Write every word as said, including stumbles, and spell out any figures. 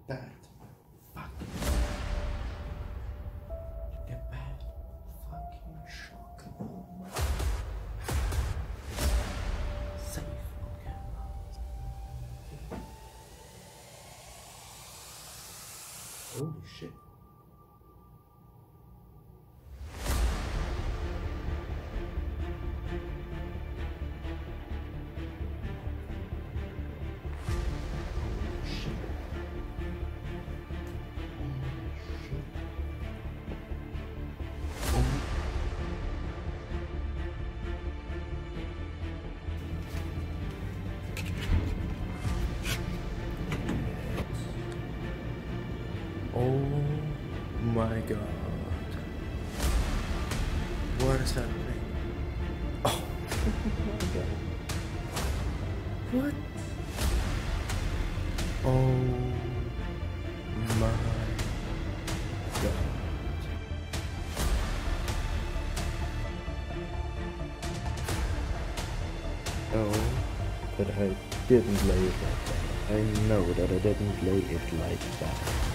that. Fuck. The bad fucking shock. Safe on camera. Holy shit. Oh my god. What is happening? Oh my god. What? Oh my god. Oh, but I didn't lay it like that. I know that I didn't lay it like that.